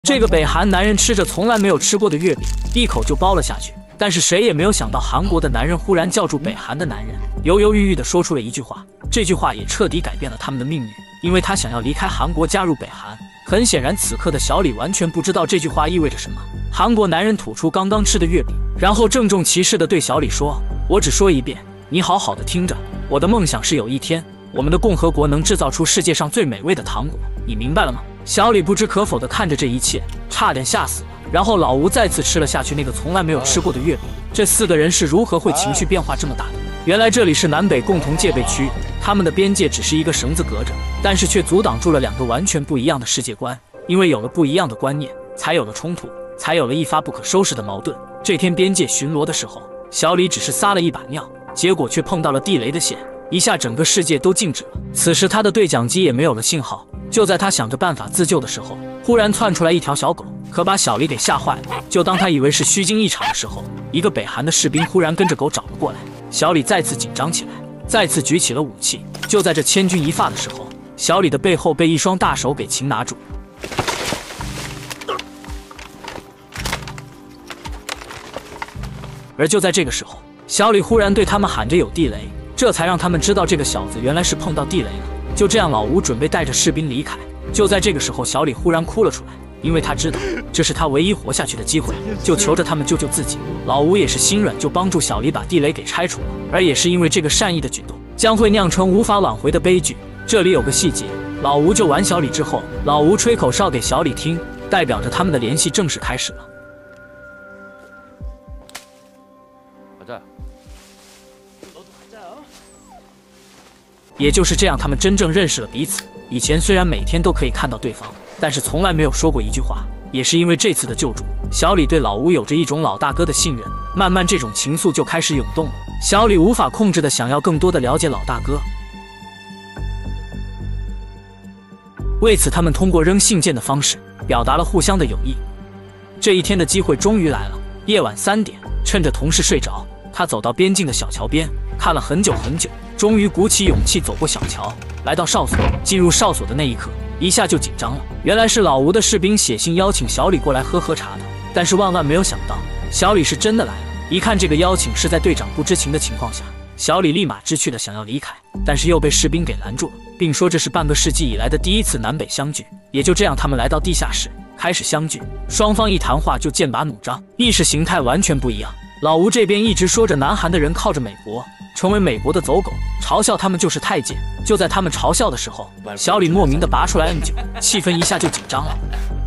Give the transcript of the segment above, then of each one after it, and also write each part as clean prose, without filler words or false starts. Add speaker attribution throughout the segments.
Speaker 1: 这个北韩男人吃着从来没有吃过的月饼，一口就包了下去。但是谁也没有想到，韩国的男人忽然叫住北韩的男人，犹犹豫豫地说出了一句话。这句话也彻底改变了他们的命运，因为他想要离开韩国，加入北韩。很显然，此刻的小李完全不知道这句话意味着什么。韩国男人吐出刚刚吃的月饼，然后郑重其事地对小李说：“我只说一遍，你好好的听着。我的梦想是有一天，我们的共和国能制造出世界上最美味的糖果，你明白了吗？”小李不知可否地看着这一切，差点吓死了。然后老吴再次吃了下去那个从来没有吃过的月饼。这4个人是如何会情绪变化这么大的？原来这里是南北共同戒备区，他们的边界只是一个绳子隔着，但是却阻挡住了2个完全不一样的世界观。因为有了不一样的观念，才有了冲突，才有了一发不可收拾的矛盾。这天边界巡逻的时候，小李只是撒了一把尿，结果却碰到了地雷的线，一下整个世界都静止了。此时他的对讲机也没有了信号。就在他想着办法自救的时候，忽然窜出来一条小狗，可把小李给吓坏了。就当他以为是虚惊一场的时候，一个北韩的士兵忽然跟着狗找了过来。小李再次紧张起来，再次举起了武器。就在这千钧一发的时候，小李的背后被一双大手给擒拿住。而就在这个时候，小李忽然对他们喊着有地雷，这才让他们知道这个小子原来是碰到地雷了。就这样，老吴准备带着士兵离开。就在这个时候，小李忽然哭了出来，因为他知道这是他唯一活下去的机会，就求着他们救救自己。老吴也是心软，就帮助小李把地雷给拆除了。而也是因为这个善意的举动，将会酿成无法挽回的悲剧。这里有个细节，老吴救完小李之后，老吴吹口哨给小李听，代表着他们的联系正式开始了。也就是这样，他们真正认识了彼此。以前虽然每天都可以看到对方，但是从来没有说过一句话。也是因为这次的救助，小李对老吴有着一种老大哥的信任，慢慢这种情愫就开始涌动了。小李无法控制的想要更多的了解老大哥，为此他们通过扔信件的方式表达了互相的友谊。这一天的机会终于来了。夜晚3点，趁着同事睡着，他走到边境的小桥边，看了很久很久，终于鼓起勇气走过小桥，来到哨所。进入哨所的那一刻，一下就紧张了。原来是老吴的士兵写信邀请小李过来喝喝茶的。但是万万没有想到，小李是真的来了。一看这个邀请是在队长不知情的情况下，小李立马知趣的想要离开，但是又被士兵给拦住了，并说这是半个世纪以来的第一次南北相聚。也就这样，他们来到地下室开始相聚，双方一谈话就剑拔弩张，意识形态完全不一样。老吴这边一直说着南韩的人靠着美国，成为美国的走狗，嘲笑他们就是太监。就在他们嘲笑的时候，小李莫名的拔出来N9，气氛一下就紧张了。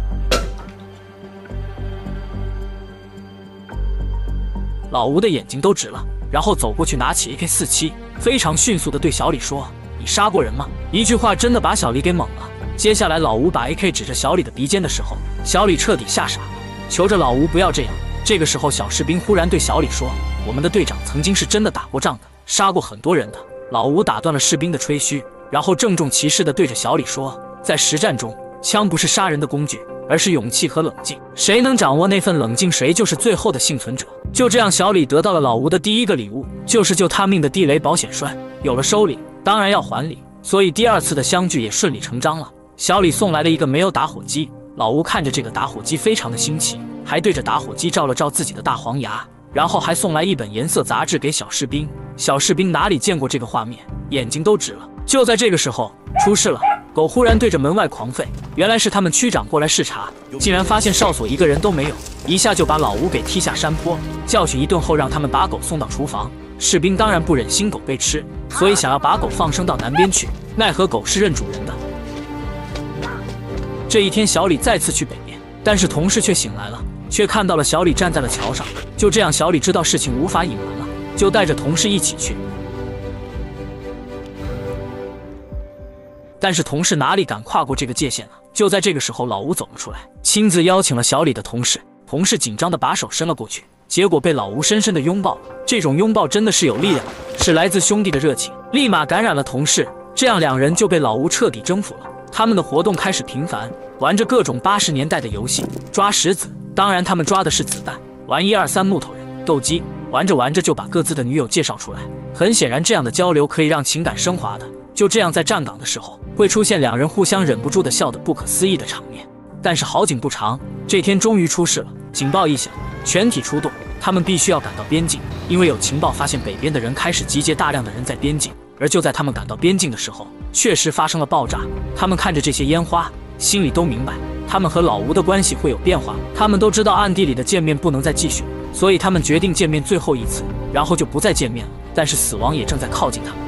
Speaker 1: 老吴的眼睛都直了，然后走过去拿起 AK47，非常迅速的对小李说：“你杀过人吗？”一句话真的把小李给懵了。接下来老吴把 AK 指着小李的鼻尖的时候，小李彻底吓傻了，求着老吴不要这样。这个时候小士兵忽然对小李说：“我们的队长曾经是真的打过仗的，杀过很多人的。”老吴打断了士兵的吹嘘，然后郑重其事地对着小李说：“在实战中，枪不是杀人的工具，而是勇气和冷静。谁能掌握那份冷静，谁就是最后的幸存者。”就这样，小李得到了老吴的第一个礼物，就是救他命的地雷保险栓。有了收礼，当然要还礼，所以第2次的相聚也顺理成章了。小李送来了一个没有打火机，老吴看着这个打火机非常的新奇，还对着打火机照了照自己的大黄牙，然后还送来一本颜色杂志给小士兵。小士兵哪里见过这个画面，眼睛都直了。就在这个时候，出事了，狗忽然对着门外狂吠，原来是他们区长过来视察，竟然发现哨所一个人都没有，一下就把老吴给踢下山坡，教训一顿后让他们把狗送到厨房。士兵当然不忍心狗被吃，所以想要把狗放生到南边去，奈何狗是认主人的。这一天，小李再次去北面，但是同事却醒来了，却看到了小李站在了桥上。就这样，小李知道事情无法隐瞒了，就带着同事一起去。但是同事哪里敢跨过这个界限啊？就在这个时候，老吴走了出来，亲自邀请了小李的同事。同事紧张的把手伸了过去，结果被老吴深深的拥抱了。这种拥抱真的是有力量的，是来自兄弟的热情，立马感染了同事。这样2人就被老吴彻底征服了。他们的活动开始频繁，玩着各种80年代的游戏，抓石子，当然他们抓的是子弹，玩123木头人、斗鸡，玩着玩着就把各自的女友介绍出来。很显然，这样的交流可以让情感升华的。就这样，在站岗的时候会出现2人互相忍不住的笑的不可思议的场面。 但是好景不长，这天终于出事了。警报一响，全体出动，他们必须要赶到边境，因为有情报发现北边的人开始集结大量的人在边境。而就在他们赶到边境的时候，确实发生了爆炸。他们看着这些烟花，心里都明白，他们和老吴的关系会有变化。他们都知道暗地里的见面不能再继续了，所以他们决定见面最后一次，然后就不再见面了。但是死亡也正在靠近他们。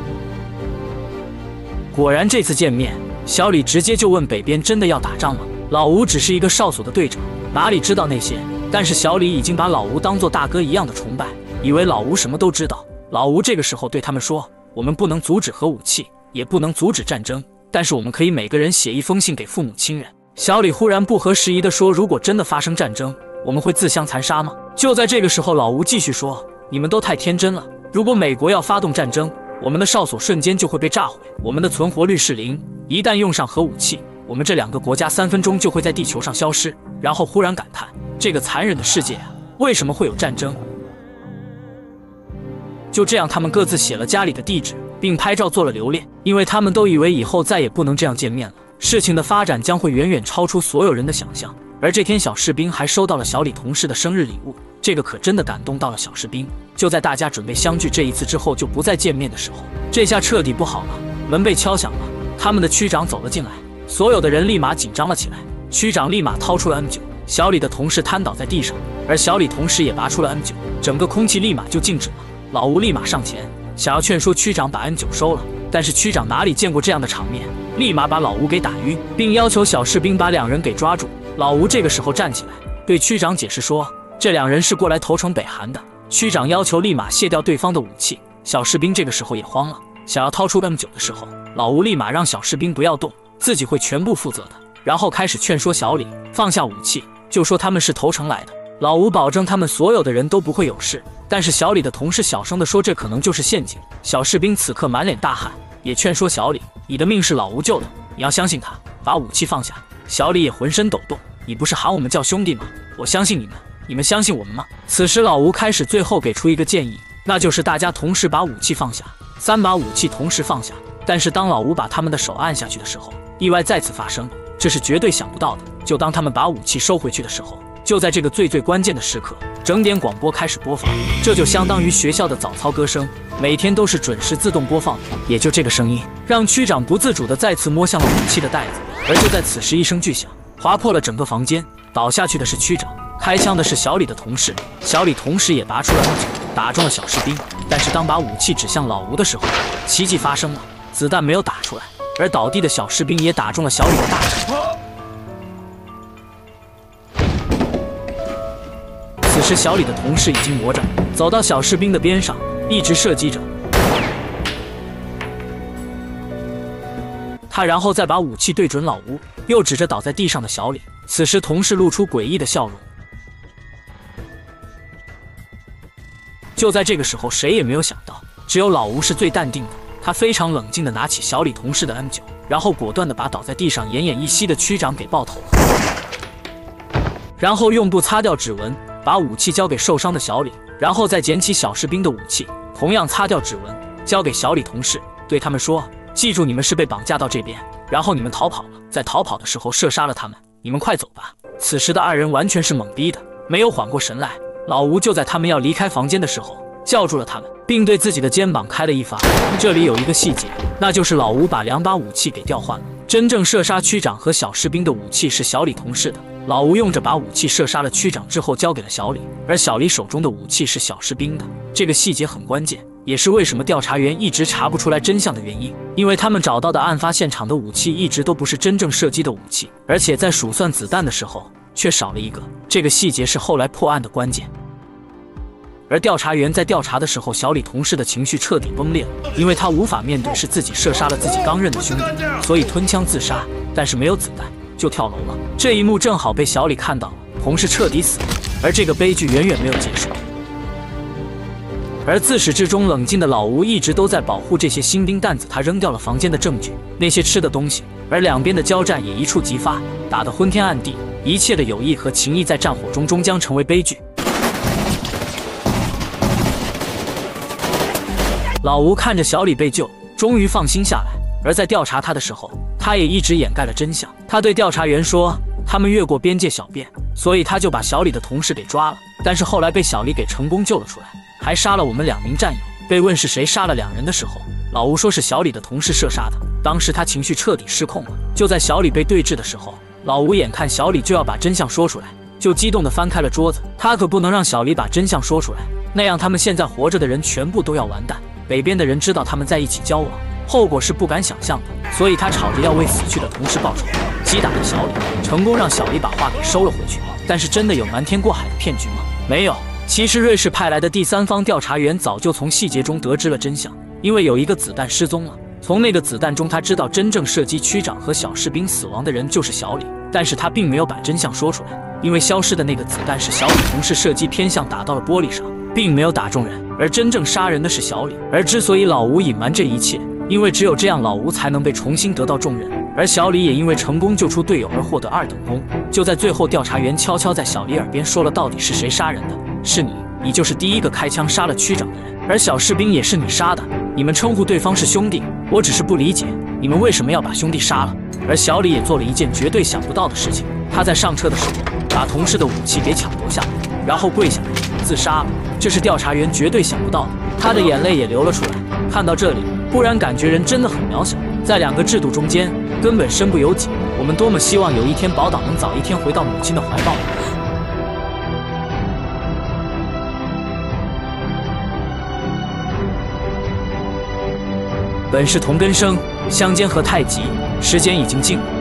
Speaker 1: 果然，这次见面，小李直接就问北边真的要打仗吗？老吴只是一个哨所的队长，哪里知道那些？但是小李已经把老吴当作大哥一样的崇拜，以为老吴什么都知道。老吴这个时候对他们说：“我们不能阻止核武器，也不能阻止战争，但是我们可以每个人写一封信给父母亲人。”小李忽然不合时宜地说：“如果真的发生战争，我们会自相残杀吗？”就在这个时候，老吴继续说：“你们都太天真了，如果美国要发动战争，我们的哨所瞬间就会被炸毁，我们的存活率是0，一旦用上核武器，我们这2个国家3分钟就会在地球上消失。”然后忽然感叹：“这个残忍的世界啊，为什么会有战争？”就这样，他们各自写了家里的地址，并拍照做了留恋，因为他们都以为以后再也不能这样见面了，事情的发展将会远远超出所有人的想象。而这天，小士兵还收到了小李同事的生日礼物，这个可真的感动到了小士兵。就在大家准备相聚这一次之后就不再见面的时候，这下彻底不好了，门被敲响了，他们的区长走了进来，所有的人立马紧张了起来。区长立马掏出了 M9， 小李的同事瘫倒在地上，而小李同时也拔出了 M9， 整个空气立马就静止了。老吴立马上前想要劝说区长把 M9 收了，但是区长哪里见过这样的场面，立马把老吴给打晕，并要求小士兵把2人给抓住。老吴这个时候站起来对区长解释说，这2人是过来投诚北韩的。区长要求立马卸掉对方的武器。小士兵这个时候也慌了，想要掏出 M9 的时候，老吴立马让小士兵不要动，自己会全部负责的，然后开始劝说小李放下武器，就说他们是投诚来的，老吴保证他们所有的人都不会有事。但是小李的同事小声地说，这可能就是陷阱。小士兵此刻满脸大汗，也劝说小李，你的命是老吴救的，你要相信他，把武器放下。小李也浑身抖动，你不是喊我们叫兄弟吗？我相信你们，你们相信我们吗？此时老吴开始最后给出一个建议，那就是大家同时把武器放下，3把武器同时放下。但是当老吴把他们的手按下去的时候，意外再次发生，这是绝对想不到的。就当他们把武器收回去的时候，就在这个最关键的时刻，整点广播开始播放，这就相当于学校的早操歌声，每天都是准时自动播放的。也就这个声音，让区长不自主地再次摸向了武器的袋子。而就在此时，一声巨响划破了整个房间，倒下去的是区长，开枪的是小李的同事。小李同时也拔出了M9，打中了小士兵。但是当把武器指向老吴的时候，奇迹发生了，子弹没有打出来，而倒地的小士兵也打中了小李的大腿。此时小李的同事已经魔怔，走到小士兵的边上，一直射击着他，然后再把武器对准老吴，又指着倒在地上的小李。此时同事露出诡异的笑容。就在这个时候，谁也没有想到，只有老吴是最淡定的，他非常冷静地拿起小李同事的 M9， 然后果断地把倒在地上奄奄一息的区长给爆头了，然后用布擦掉指纹，把武器交给受伤的小李，然后再捡起小士兵的武器，同样擦掉指纹，交给小李同事，对他们说，记住你们是被绑架到这边，然后你们逃跑了，在逃跑的时候射杀了他们，你们快走吧。此时的2人完全是懵逼的，没有缓过神来。老吴就在他们要离开房间的时候叫住了他们，并对自己的肩膀开了一发。这里有一个细节，那就是老吴把2把武器给调换了，真正射杀区长和小士兵的武器是小李同事的。老吴用着把武器射杀了区长之后交给了小李，而小李手中的武器是小士兵的。这个细节很关键，也是为什么调查员一直查不出来真相的原因，因为他们找到的案发现场的武器一直都不是真正射击的武器，而且在数算子弹的时候却少了一个。这个细节是后来破案的关键。而调查员在调查的时候，小李同事的情绪彻底崩裂了，因为他无法面对是自己射杀了自己刚认的兄弟，所以吞枪自杀，但是没有子弹就跳楼了。这一幕正好被小李看到了，同事彻底死了。而这个悲剧远远没有结束，而自始至终冷静的老吴一直都在保护这些新兵蛋子，他扔掉了房间的证据，那些吃的东西，而两边的交战也一触即发，打得昏天暗地，一切的友谊和情谊在战火中终将成为悲剧。老吴看着小李被救，终于放心下来。而在调查他的时候，他也一直掩盖了真相。他对调查员说， 他们越过边界小便，所以他就把小李的同事给抓了。但是后来被小李给成功救了出来，还杀了我们2名战友。被问是谁杀了2人的时候，老吴说是小李的同事射杀的。当时他情绪彻底失控了。就在小李被对峙的时候，老吴眼看小李就要把真相说出来，就激动地翻开了桌子。他可不能让小李把真相说出来，那样他们现在活着的人全部都要完蛋。北边的人知道他们在一起交往，后果是不敢想象的，所以他吵着要为死去的同事报仇，击打了小李，成功让小李把话给收了回去。但是真的有瞒天过海的骗局吗？没有。其实瑞士派来的第三方调查员早就从细节中得知了真相，因为有一个子弹失踪了。从那个子弹中，他知道真正射击区长和小士兵死亡的人就是小李，但是他并没有把真相说出来，因为消失的那个子弹是小李同事射击偏向打到了玻璃上，并没有打中人，而真正杀人的是小李。而之所以老吴隐瞒这一切，因为只有这样老吴才能被重新得到重任，而小李也因为成功救出队友而获得2等功。就在最后，调查员悄悄在小李耳边说了到底是谁杀人的，是你，你就是第一个开枪杀了区长的人，而小士兵也是你杀的，你们称呼对方是兄弟，我只是不理解你们为什么要把兄弟杀了。而小李也做了一件绝对想不到的事情，他在上车的时候把同事的武器给抢夺下来，然后跪下来自杀了，这是调查员绝对想不到的，他的眼泪也流了出来。看到这里，不然感觉人真的很渺小，在2个制度中间根本身不由己。我们多么希望有一天宝岛能早一天回到母亲的怀抱。本是同根生，相煎何太急，时间已经尽了。